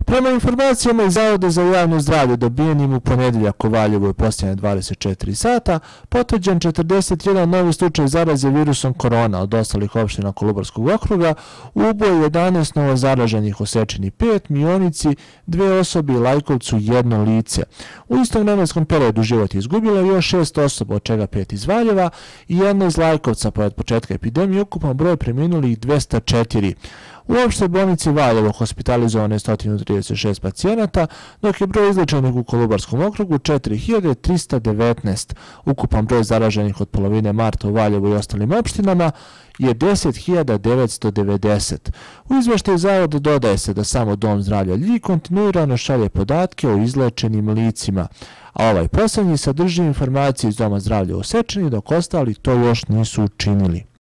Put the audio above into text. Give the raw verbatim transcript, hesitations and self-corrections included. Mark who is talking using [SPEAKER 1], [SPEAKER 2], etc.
[SPEAKER 1] Prema informacijama iz Zavoda za javno zdravlje dobijenim u ponedeljak u Valjevu u posljednje dvadeset četiri sata, potvrđen četrdeset jedan novi slučaj zaraze virusom korona od ostalih opština Kolubarskog okruga, u Uboju jedanaest novozaraženih, Osečini pet, Mionici dve osobe i Lajkovcu jedno lice. U istom vremenskom periodu život je izgubilo još šest osoba, od čega pet iz Valjeva i jedna iz Lajkovca, pa od početka epidemije ukupan broj preminulih dvesta četiri. U opštoj bolnici Valjevo hospitalizovano je sto trideset šest pacijenata, dok je broj izlečenih u Kolubarskom okrugu četiri hiljade trista devetnaest. Ukupan broj zaraženih od polovine marta u Valjevu i ostalim opštinama je deset hiljada devetsto devedeset. U izveštaju Zavoda dodaje se da samo Dom zdravlja Ljig kontinuirano šalje podatke o izlečenim licima, a ovaj poslednji sadrži informacije iz Doma zdravlja u Osečini, dok ostali to još nisu učinili.